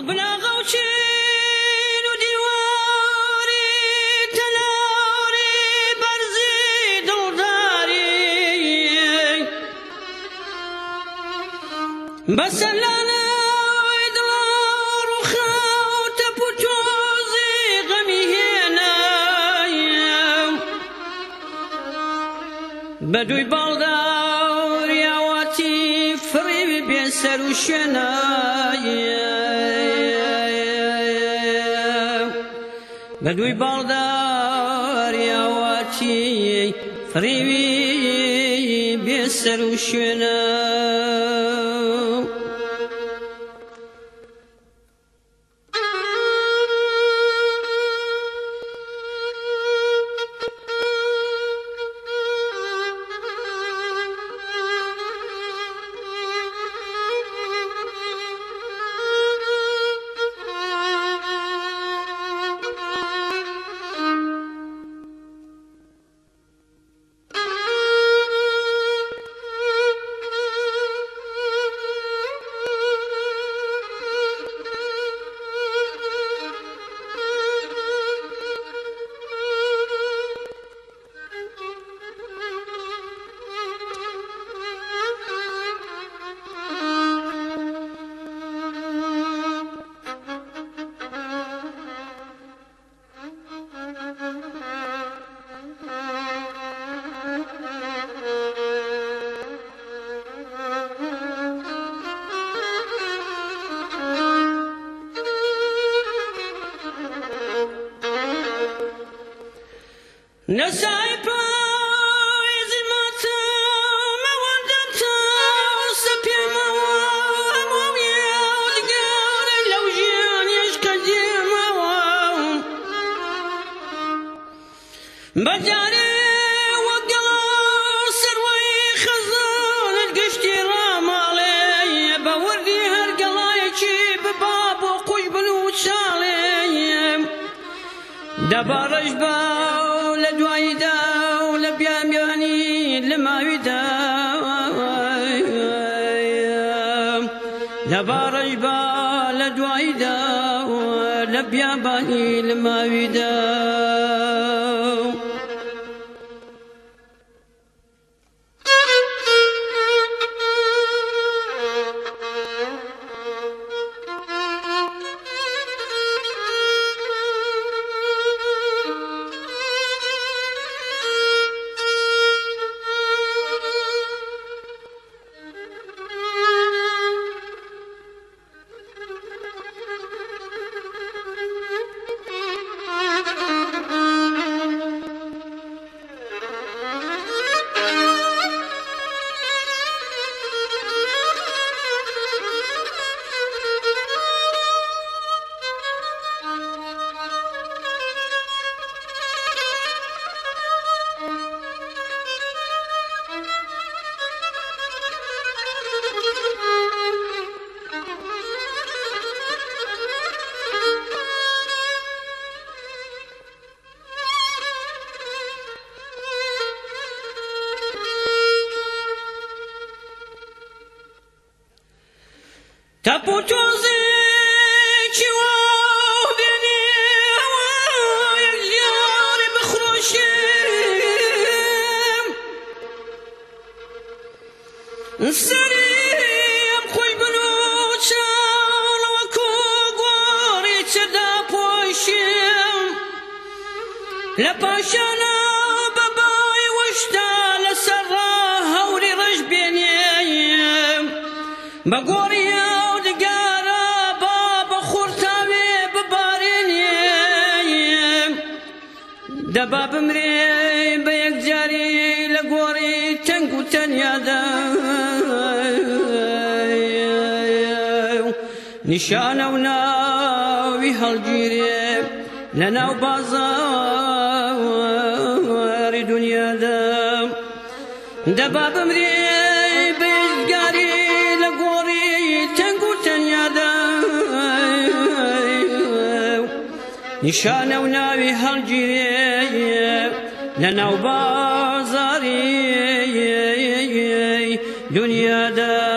بلاغة وشين وديواري تناري برزي دلداري بس لانا ادرار وخاوت بوتوزي غمي هنا بدوي بالدار يا واتي فري بيسر وشناي بدوي بالدار يا واتي فري بيسر وشناي نسايبا يزمتا مودتا سبيما ومويا ودقار لو جيان يشكديما بجاري وقلا سروي خزان القشتي رامالي بوردي هالقلا يجيب باب وقوش بلوشالي دبارج لدوايدا ولبيام يعني لما يدا لبارج لدوايدا ولبيام يعني لما يدا تبوتوزي شواه بيني ويجيار بخروشيم سريم خوي بلوشان وكوغوري تدا بوشيم لباشانا باباي وشتا لسراها وري رجبيني بقوري دباب مري بيك جاري لقوري تنقو تنيادا نشانة وناوي هالجيري لنا وبازار دنيا دا دباب مري بيك جاري لقوري تنقو تنيادا نشانة وناوي هالجيري لنا وبازاري دنيا دا